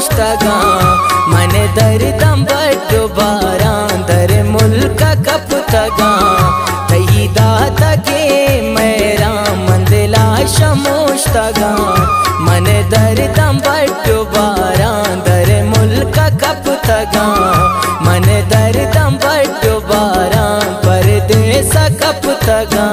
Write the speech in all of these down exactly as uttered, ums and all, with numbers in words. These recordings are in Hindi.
शमोष्टगा मन दर्दं बड्डो बारांदर मुल्क कपुतगा तही दातगे मेरा मंदिला शमोष्टगा मन दर्दं बड्डो बारांदर मुल्क कपुतगा मन दर्दं बड्डो बारां परदेस कपुतगा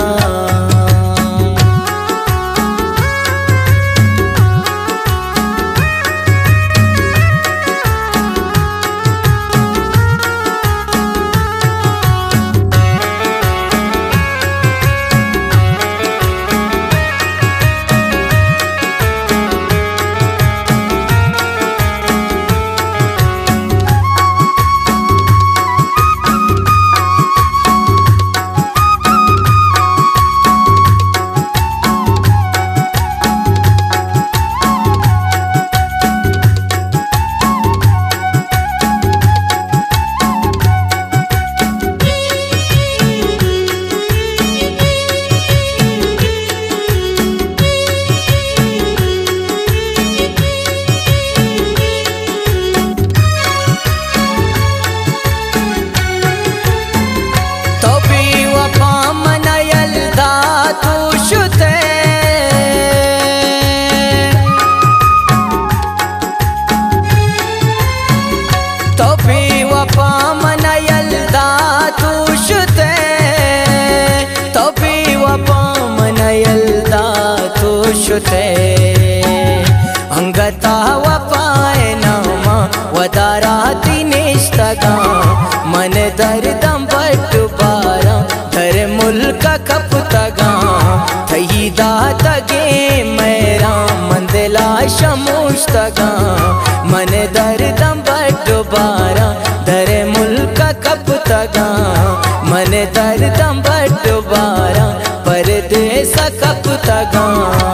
अंगता वपाय नामा वदाराति निष्ठगा मन दर्दं बड्डो बारा धर मुल्क कपुतगा थही दातगे मेरा मंदिला शमोष्टगा मन दर्दं बड्डो बारा धर मुल्क कपुतगा मन दर्दं बड्डो बारा परदेस कपुतगा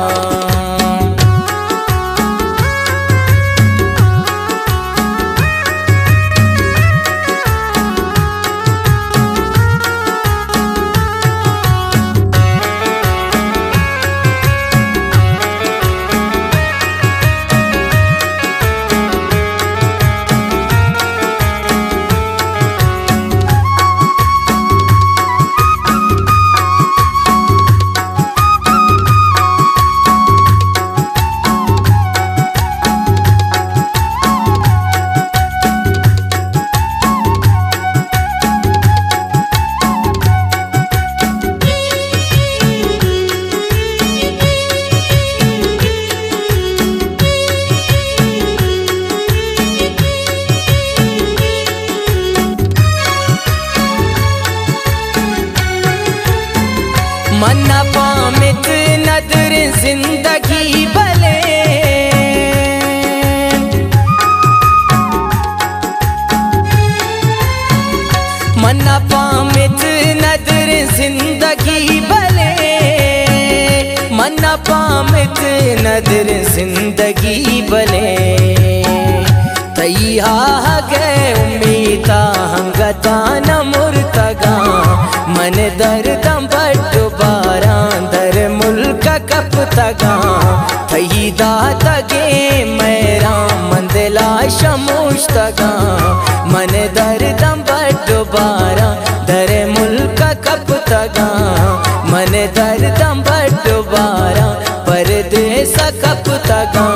मन पामित नदर जिंदगी भले मन पामित नदर जिंदगी भले मन पामित नदर जिंदगी भले तैया गए उम्मीदा हंगता न मुर्तगा मन दर्दं बड्डो बारांदर मुल्क कपुतगा थही दातगे मेरा मंदिला शमोष्टगा मन दर्दं बड्डो बारा धर मुल्क कपुतगा मन दर्दं बड्डो बारा परदेस कपुतगा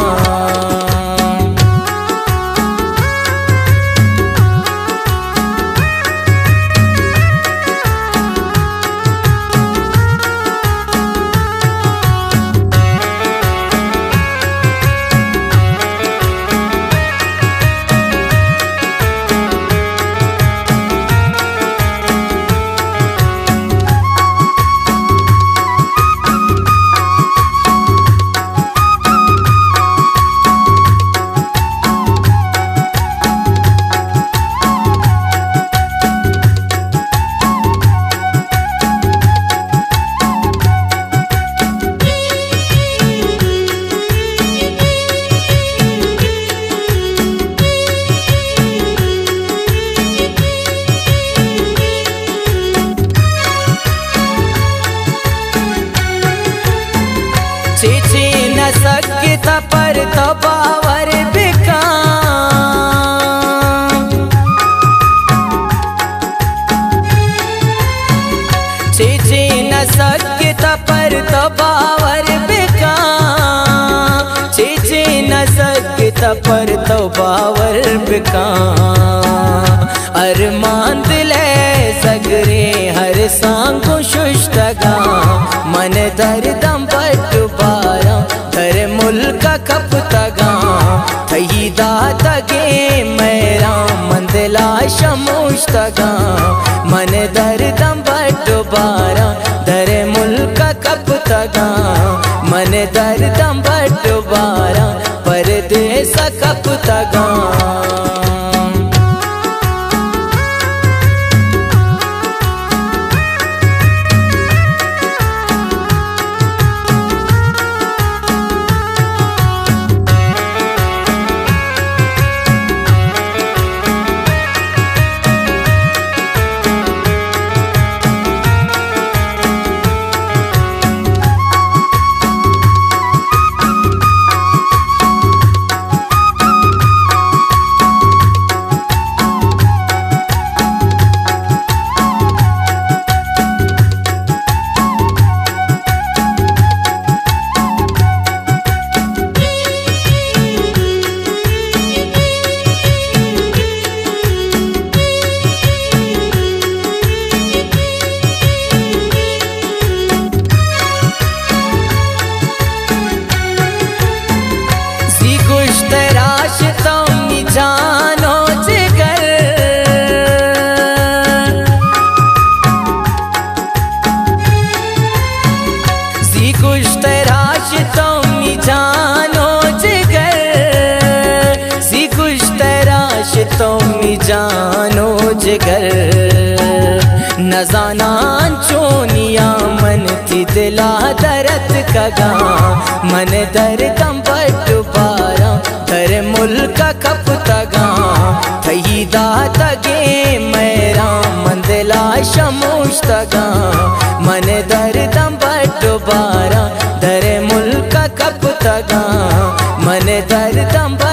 सकता पर तो बावर बिका पर तो बावर बिका अरमान दिले सगरे हर सांगो शुष्टगा मन दर्दम पट्टु बारा धर मुल्क कप तगा थई दातगे मेरा मंदला शमुष्टगा मन दर्दम पट्टु बारा धर मुल्क कप तगा मन दर्दम पट्टु बारा परदेस कप तगा जानो जिगर जी कुछ तराश तुम जानो जिगर जी कुछ तराश तुम जानो जिगर न जाना चोनिया मन थी दिला दर्द कगा मन दर्दम पट्टु बारा धर मुल्क कप तगा थई दातगे मेरा मंदला शमुष्टगा मन दर्दम पट्टु बारा धर मुल्क कप तगा मन दर्दम